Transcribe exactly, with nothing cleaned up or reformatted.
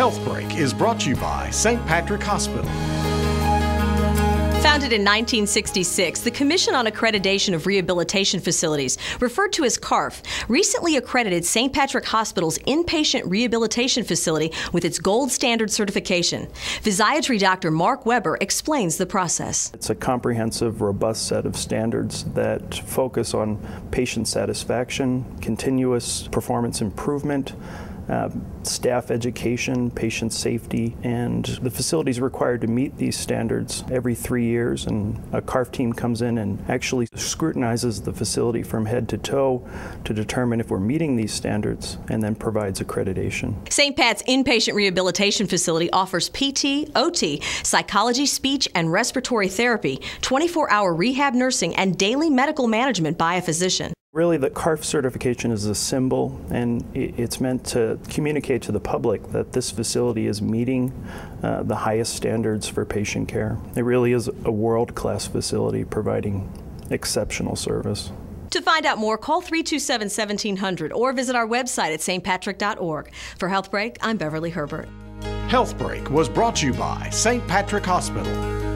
Health Break is brought to you by Saint Patrick Hospital. Founded in nineteen sixty-six, the Commission on Accreditation of Rehabilitation Facilities, referred to as C A R F, recently accredited Saint Patrick Hospital's inpatient rehabilitation facility with its gold standard certification. Physiatry Doctor Mark Weber explains the process. It's a comprehensive, robust set of standards that focus on patient satisfaction, continuous performance improvement, Uh, staff education, patient safety, and the facility is required to meet these standards every three years, and a C A R F team comes in and actually scrutinizes the facility from head to toe to determine if we're meeting these standards, and then provides accreditation. Saint Pat's Inpatient Rehabilitation Facility offers P T, O T, psychology, speech, and respiratory therapy, twenty-four hour rehab nursing, and daily medical management by a physician. Really, the C A R F certification is a symbol, and it's meant to communicate to the public that this facility is meeting uh, the highest standards for patient care. It really is a world-class facility providing exceptional service. To find out more, call three two seven, one seven hundred or visit our website at st patrick dot org. For Health Break, I'm Beverly Herbert. Health Break was brought to you by Saint Patrick Hospital.